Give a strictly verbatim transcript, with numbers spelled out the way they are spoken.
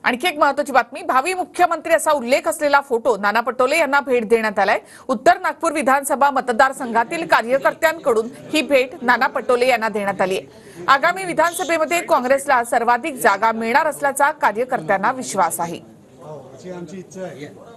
आणखी एक महत्त्वाची बातमी, भावी मुख्यमंत्री असा उल्लेख असलेला फोटो नाना पटोले यांना भेट देण्यात आलाय। उत्तर नागपूर विधानसभा मतदारसंघातील कार्यकर्त्यांकडून ही भेट नाना पटोले यांना देण्यात आली आहे। आगामी विधानसभेमध्ये काँग्रेसला सर्वाधिक जागा मिळणार असल्याचा कार्यकर्त्यांना विश्वास आहे।